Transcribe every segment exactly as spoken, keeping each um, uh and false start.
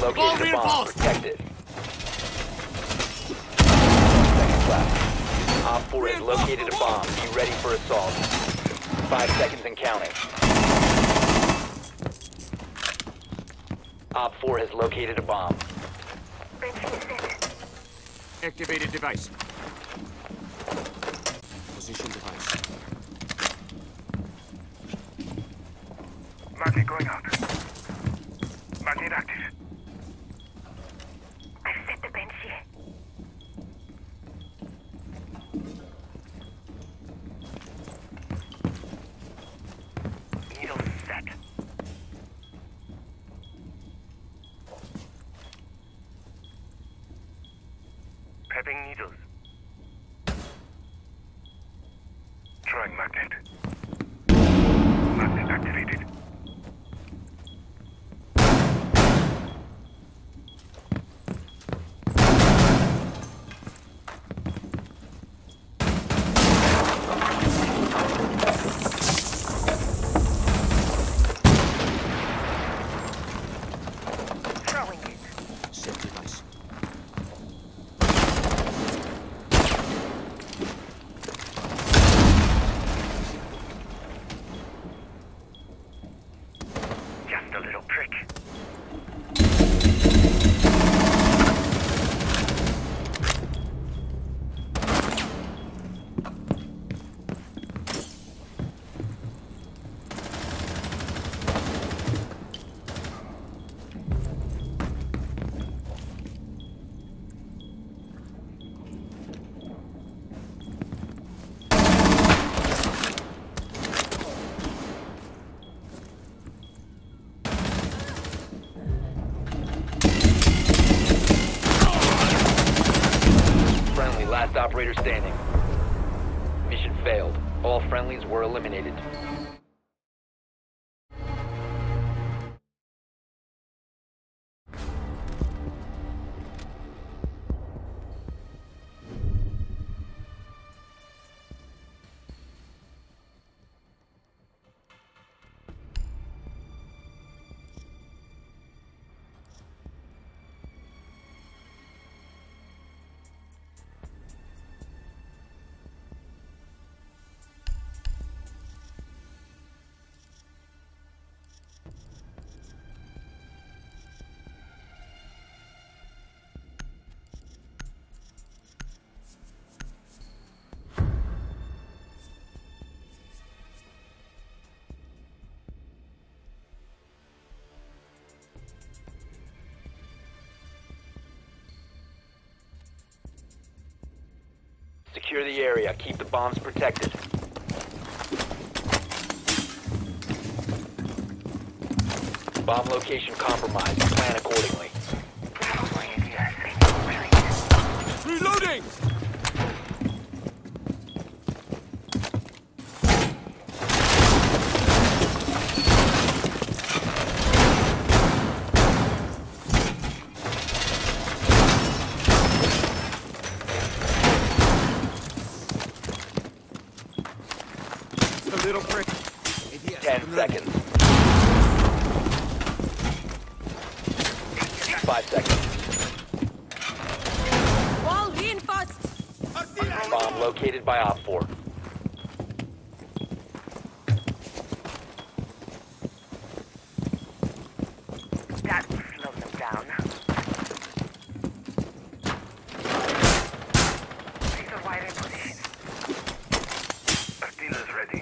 located a bomb. Protect it. Seconds left. Op four has located a bomb. Be ready for assault. Five seconds and counting. Op four has located a bomb. Activated device. Position device. Magnet going out. Magnet active. I set the bench here. Needle set. Prepping needles. Throwing magnet. Magnet activated. Throwing it. Set device. Just a little prick. Friendly, last operator standing. Mission failed. All friendlies were eliminated. Secure the area. Keep the bombs protected. Bomb location compromised. Plan accordingly. Reloading! A little prick. Ten seconds. Five seconds. Wall reinforced. Bomb located by Op four. That will slow them down. These are wide in position. Artillery's ready.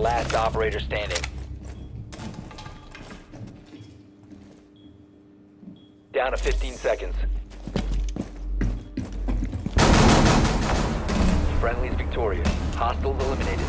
Last operator standing. Down to fifteen seconds. Friendly's victorious. Hostiles eliminated.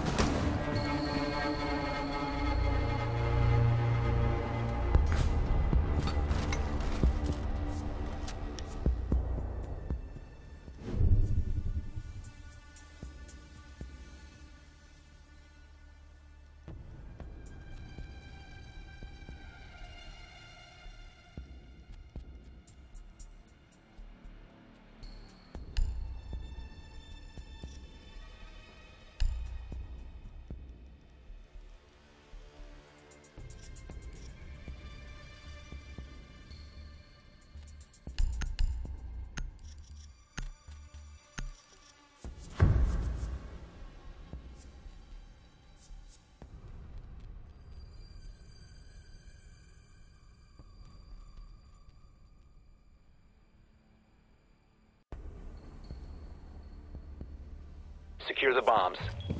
Secure the bombs.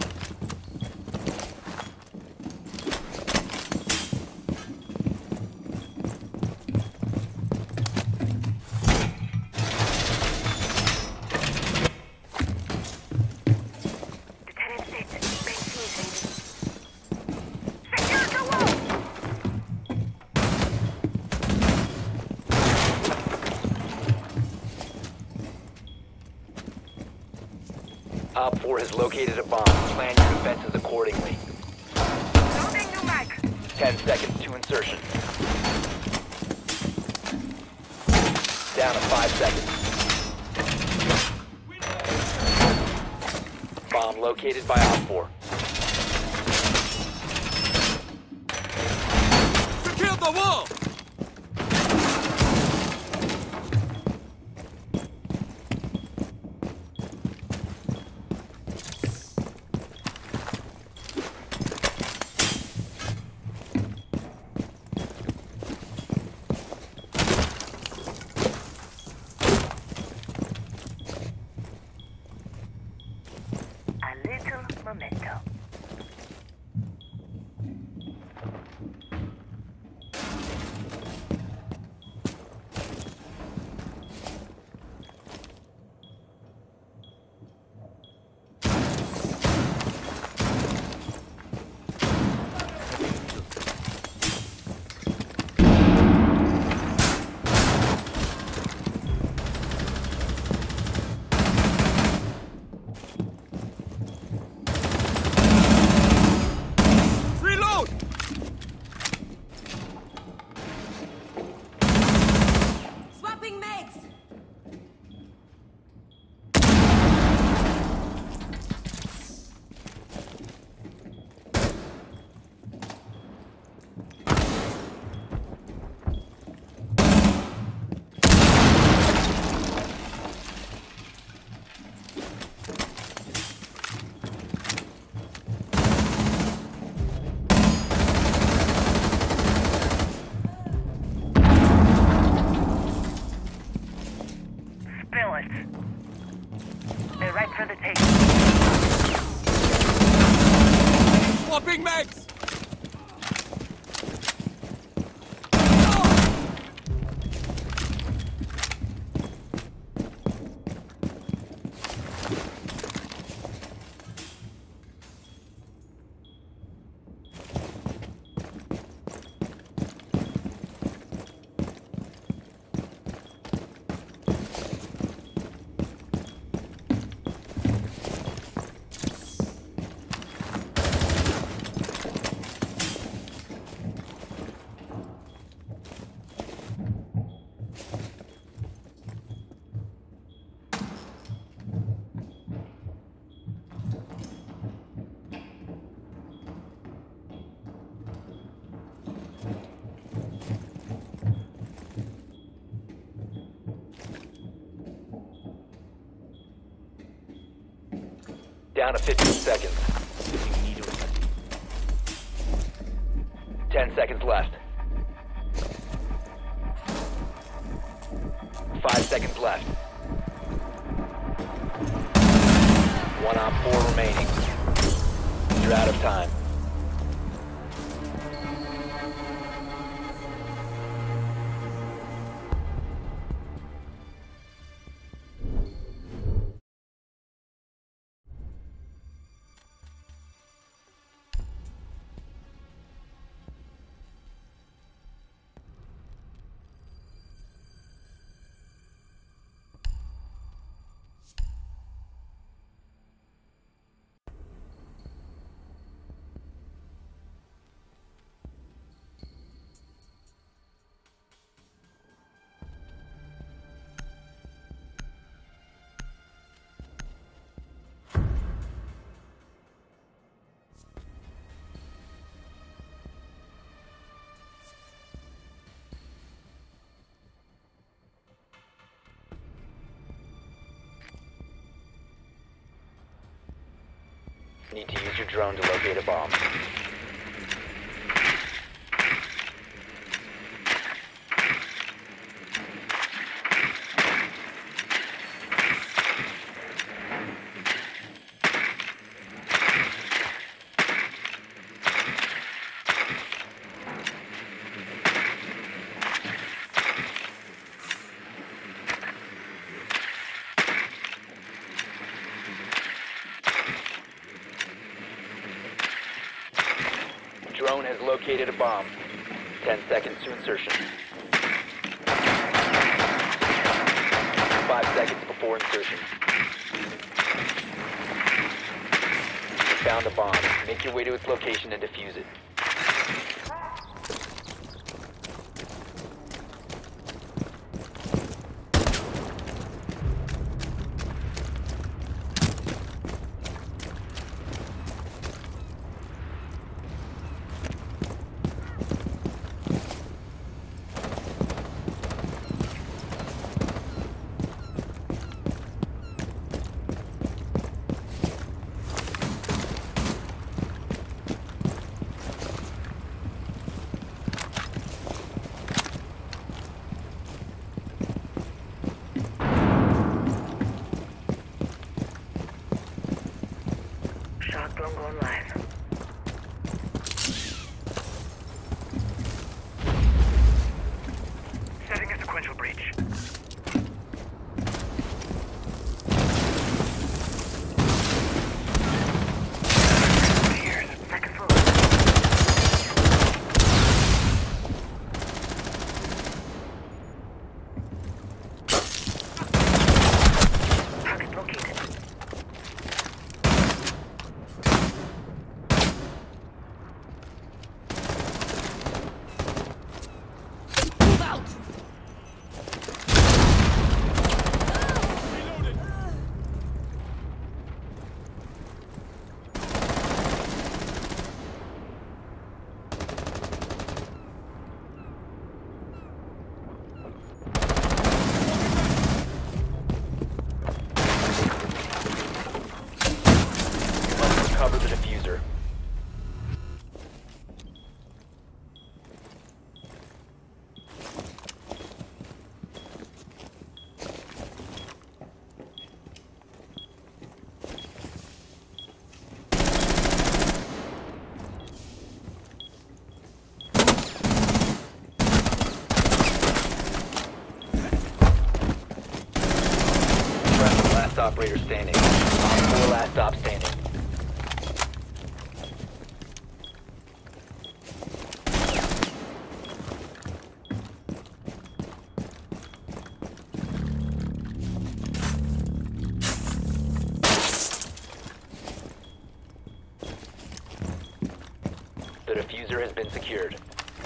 Lieutenant Fitz, main season. Secure the wall! Op four has located a bomb. Plan your defenses accordingly. Loading new mag. Ten seconds to insertion. Down to five seconds. Bomb located by Op four. Secure the wall! A little memento. Reload! Swapping mags. Spill it. They're right for the taste. Swapping mags! Down to fifteen seconds. Ten seconds left. Five seconds left. One on four remaining. You're out of time. Need to use your drone to locate a bomb. Drone has located a bomb. Ten seconds to insertion. Five seconds before insertion. You found a bomb. Make your way to its location and defuse it. Shock drone going live. Setting a sequential breach. Here's Second floor. Target located. Move out! Reloading! You must recover the diffuser. Friendly, last operator standing. Op four last stop standing. The diffuser has been secured.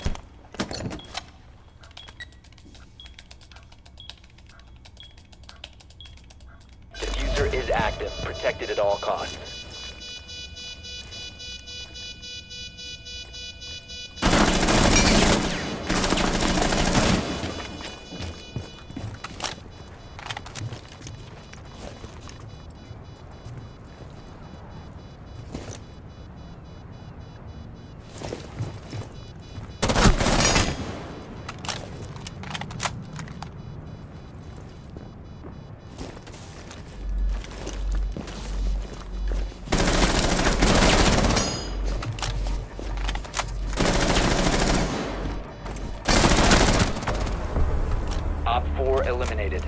Diffuser is active, protected at all costs. Op four eliminated.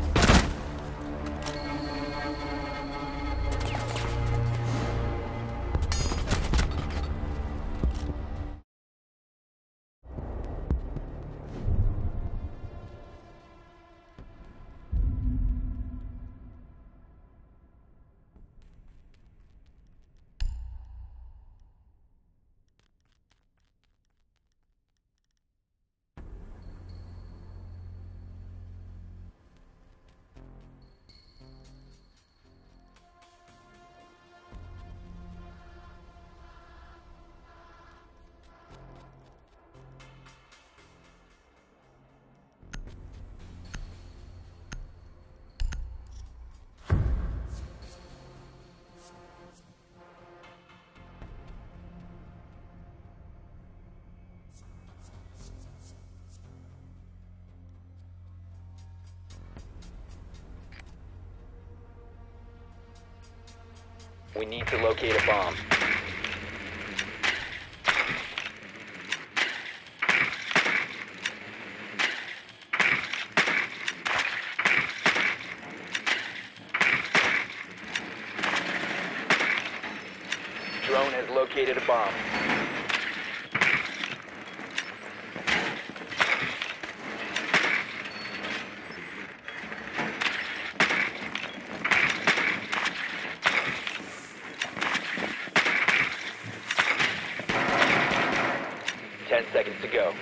We need to locate a bomb. Drone has located a bomb. Ten seconds to go.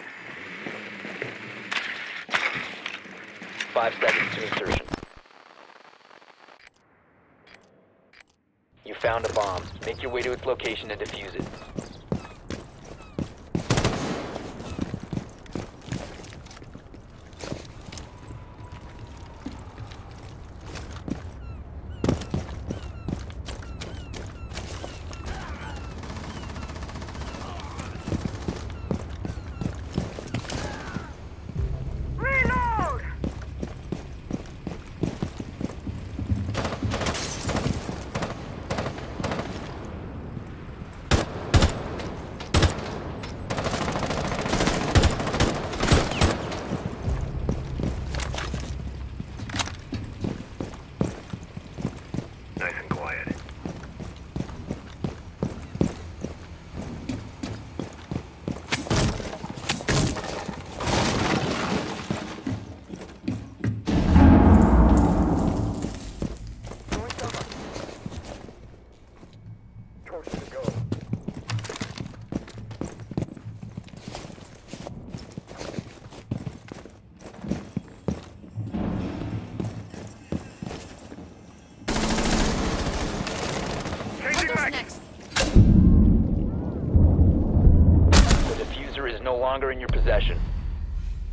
Five seconds to insertion. You found a bomb. Make your way to its location and defuse it. Reload! Nice and quiet. What Changing goes back. next? The diffuser is no longer in your possession.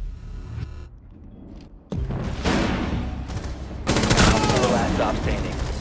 Four last stop standing.